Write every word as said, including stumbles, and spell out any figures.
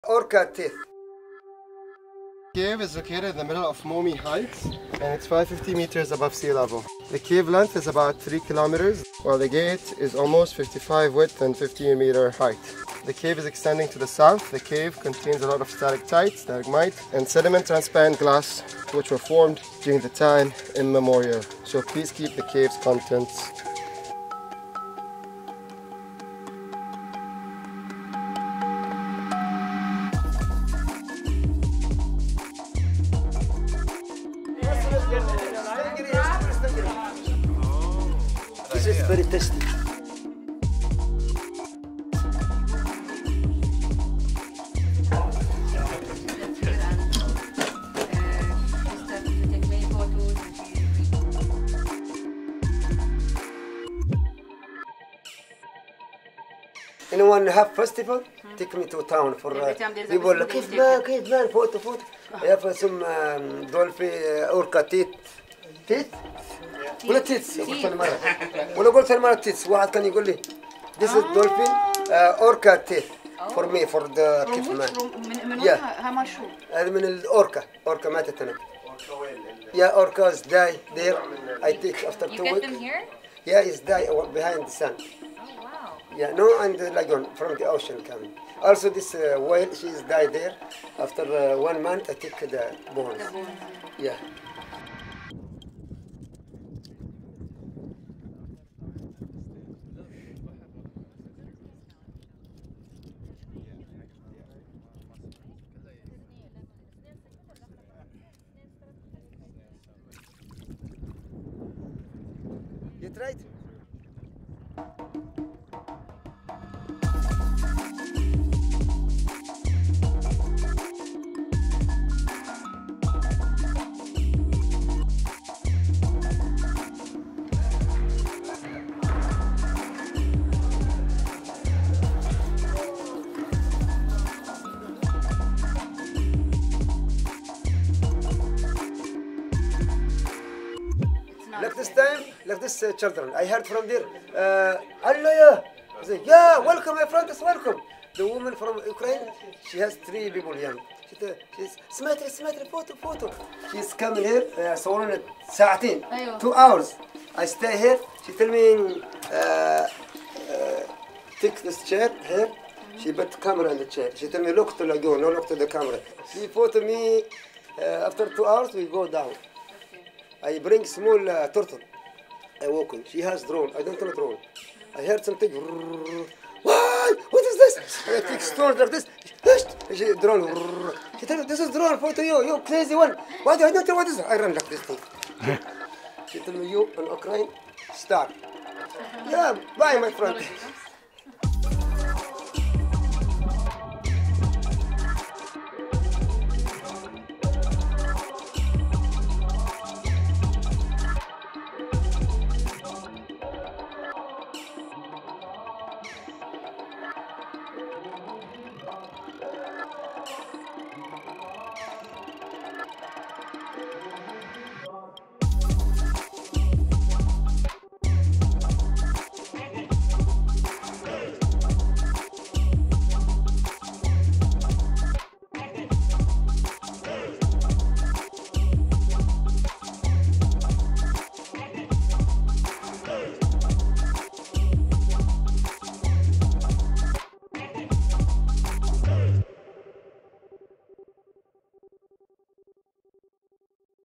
Orca teeth. The cave is located in the middle of Momi Heights and it's five hundred fifty meters above sea level. The cave length is about three kilometers while the gate is almost fifty-five width and fifteen meter height. The cave is extending to the south. The cave contains a lot of stalactites, stalagmite and sediment transparent glass which were formed during the time immemorial. So please keep the cave's contents. This is very tasty. Anyone have festival? Take me to town for uh, people. كيف ما كيف ما فوتو فوتو. have some um, dolphin uh, orca teeth. teeth? ولا تيتس قلت انا مره ولا قلت انا مره تيتس واحد كان يقول لي this is dolphin uh, orca teeth for me for the كيف ما من وين مشهور؟ هذا من الاوركا اوركا ماتت انا yeah orcas die there I take after two weeks. You get them here? Yeah, it's die behind the sun. Oh wow. Yeah, no, and the lagoon from the ocean coming. Also this uh, whale, she is died there. After uh, one month I take the bones. The bones. Yeah. You tried? Like this time, like this uh, children, I heard from there, Allah, yeah. I say, yeah, welcome, my friends, welcome. The woman from Ukraine, she has three people young. She says, she's سمعتي سمعتي photo photo. She's coming here, uh, صورنا ساعتين, two hours. I stay here. She tell me, uh, uh, take this chair here. She put camera in the chair. She tell me, look to the lagoon, no look to the camera. She photo me. Uh, after two hours, we go down. I bring small uh, turtle. I walk in. She has drone. I don't know drone. I heard something. What? What is this? I take stone like this. She drone. She tell me this is drone for you. You crazy one. Why do I don't know what is it? I run like this thing. She tell me you in Ukraine. Start. Yeah. Bye, my friend.